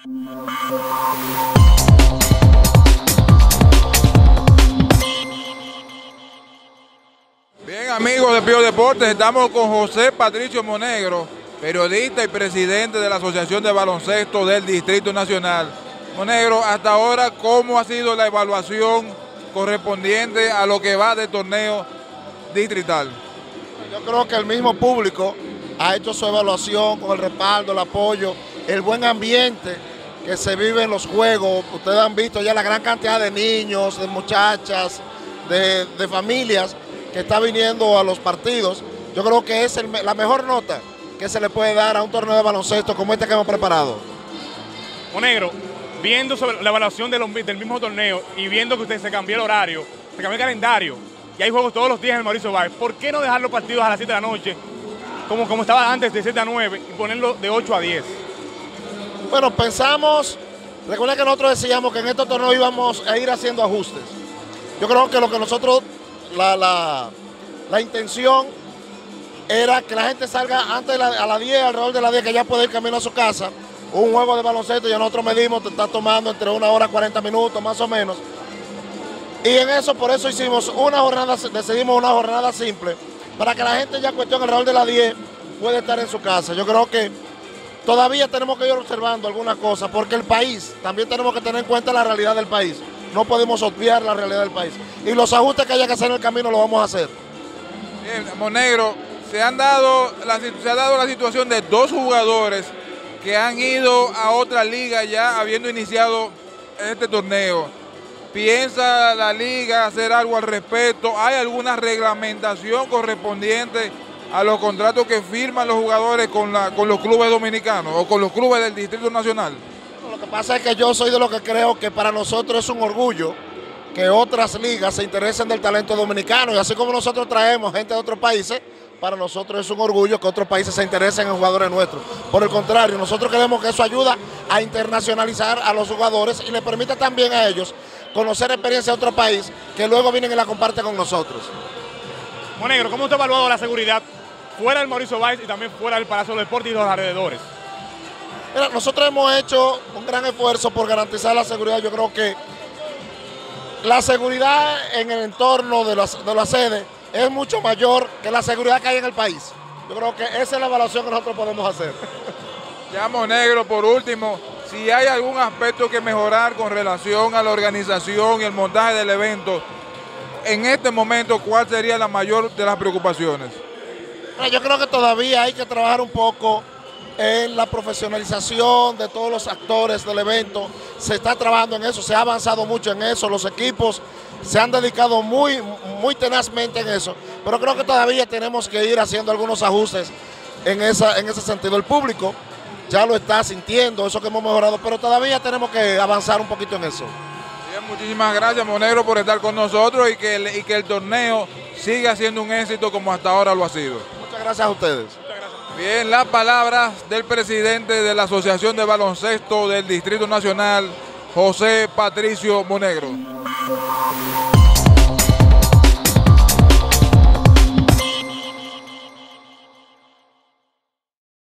Bien, amigos de Pío Deportes, estamos con José Patricio Monegro, periodista y presidente de la Asociación de Baloncesto del Distrito Nacional. Monegro, hasta ahora, ¿cómo ha sido la evaluación correspondiente a lo que va del torneo distrital? Yo creo que el mismo público ha hecho su evaluación con el respaldo, el apoyo, el buen ambiente que se vive en los juegos. Ustedes han visto ya la gran cantidad de niños, de muchachas, de familias que está viniendo a los partidos. Yo creo que es la mejor nota que se le puede dar a un torneo de baloncesto como este que hemos preparado. Monegro, viendo sobre la evaluación del mismo torneo y viendo que usted se cambió el horario, se cambió el calendario y hay juegos todos los días en el Mauricio Báez, ¿por qué no dejar los partidos a las 7 de la noche como estaba antes, de 7 a 9 y ponerlo de 8 a 10? Bueno, pensamos, recuerden que nosotros decíamos que en estos torneos íbamos a ir haciendo ajustes. Yo creo que lo que nosotros, la intención era que la gente salga antes a las 10, alrededor de las 10, que ya puede ir camino a su casa. Un juego de baloncesto, ya nosotros medimos, te está tomando entre 1 hora 40 minutos, más o menos. Y en eso, por eso hicimos decidimos una jornada simple, para que la gente ya cuestión alrededor de las 10 puede estar en su casa. Yo creo que todavía tenemos que ir observando algunas cosas, porque el país, también tenemos que tener en cuenta la realidad del país. No podemos obviar la realidad del país. Y los ajustes que haya que hacer en el camino los vamos a hacer. Bien, Monegro, se ha dado la situación de 2 jugadores que han ido a otra liga ya habiendo iniciado este torneo. ¿Piensa la liga hacer algo al respecto? ¿Hay alguna reglamentación correspondiente a los contratos que firman los jugadores con los clubes dominicanos o con los clubes del Distrito Nacional? Lo que pasa es que yo soy de los que creo que para nosotros es un orgullo que otras ligas se interesen del talento dominicano, y así como nosotros traemos gente de otros países, para nosotros es un orgullo que otros países se interesen en jugadores nuestros. Por el contrario, nosotros creemos que eso ayuda a internacionalizar a los jugadores y le permite también a ellos conocer experiencia de otro país que luego vienen y la comparten con nosotros. Monegro, ¿cómo usted ha evaluado la seguridad fuera del Mauricio Báez y también fuera del Palacio de los Deportes y los alrededores? Mira, nosotros hemos hecho un gran esfuerzo por garantizar la seguridad. Yo creo que la seguridad en el entorno de la sede es mucho mayor que la seguridad que hay en el país. Yo creo que esa es la evaluación que nosotros podemos hacer. Ya, Monegro, por último, si hay algún aspecto que mejorar con relación a la organización y el montaje del evento, en este momento, ¿cuál sería la mayor de las preocupaciones? Yo creo que todavía hay que trabajar un poco en la profesionalización de todos los actores del evento. Se está trabajando en eso, se ha avanzado mucho en eso, los equipos se han dedicado muy tenazmente en eso, pero creo que todavía tenemos que ir haciendo algunos ajustes en ese sentido. El público ya lo está sintiendo, eso que hemos mejorado, pero todavía tenemos que avanzar un poquito en eso. Bien, muchísimas gracias, Monegro, por estar con nosotros y que el torneo siga siendo un éxito como hasta ahora lo ha sido. Muchas gracias a ustedes. Bien, las palabras del presidente de la Asociación de Baloncesto del Distrito Nacional, José Patricio Monegro.